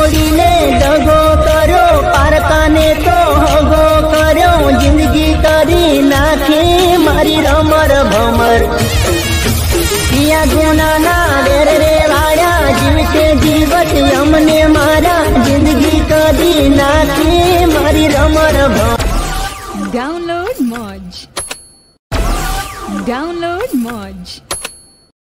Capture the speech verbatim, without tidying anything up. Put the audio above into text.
छोड़ी ले दगो करो पारका ने तो हगो करो जिंदगी करी नाखी मारी रमर भमर पिया गुना ना वेर रे वाया जीव के जीवत यमने मारा जिंदगी करी नाखी मारी रमर भमर। Download Moj. Download Moj.